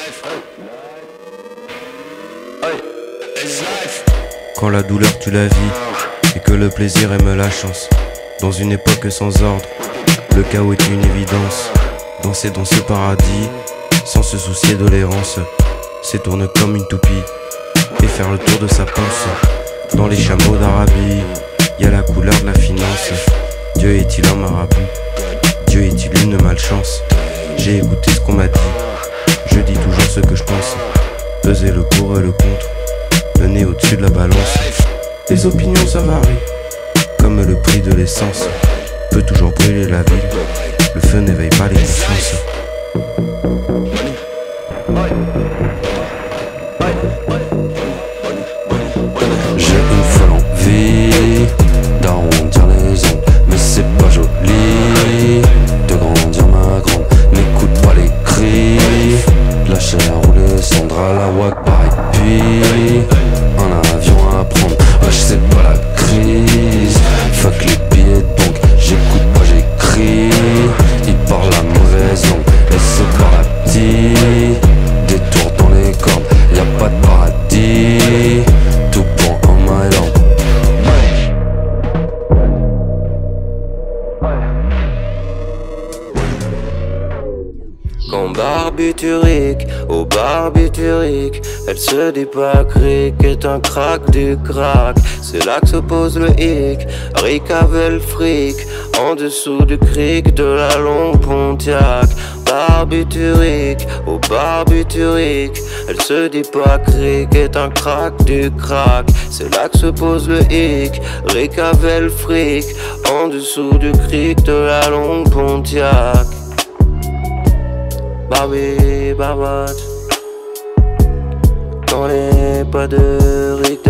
Quand la douleur tue la vie et que le plaisir aime la chance, dans une époque sans ordre, le chaos est une évidence. Danser dans ce paradis, sans se soucier de l'errance, s'étourne comme une toupie et faire le tour de sa panse. Dans les chameaux d'Arabie, y a la couleur de la finance. Dieu est-il un marabout? Dieu est-il une malchance? J'ai écouté ce qu'on m'a dit, je dis toujours ce que je pense. Peser le pour et le contre, le nez au-dessus de la balance. Les opinions ça varie, comme le prix de l'essence. Peut toujours brûler la ville, le feu n'éveille pas les consciences. J'ai une folle envie d'arrondir les ongles, mais c'est pas joli de grandir ma grande. N'écoute pas les cris, la chair ou les cendres à la wak pareil. Puis un avion à prendre, wesh c'est pas la crise. Fuck les billets de banque, j'écoute pas j'écris. Ils parlent la mauvaise langue et c'est paradis. Détour dans les cordes, y'a pas de paradis. Tout bon en my land. Quand barbiturique, au barbiturique, elle se dit pas cric, est un crack du crack. C'est là que se pose le hic, Rick avait le fric, en dessous du cric de la longue Pontiac. Barbiturique, au barbiturique, elle se dit pas cric, est un crack du crack. C'est là que se pose le hic, Rick avait le fric, en dessous du cric de la longue Pontiac. Barbie, barbotte, dans les pas de Rick